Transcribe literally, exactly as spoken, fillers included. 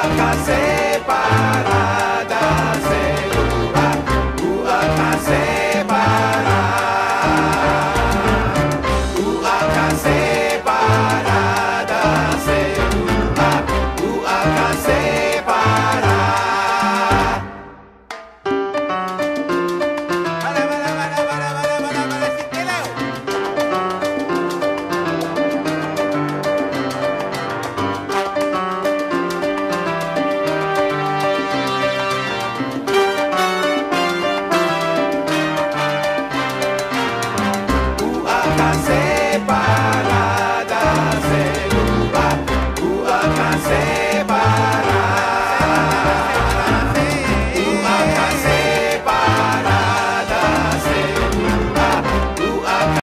Uaca separada, segura, uaca separada, uaca separada, segura, uaca separada. Vale, vale, vale, vale, vale, vale, vale, sí que leo. Uaca separada, segura, uaca separada.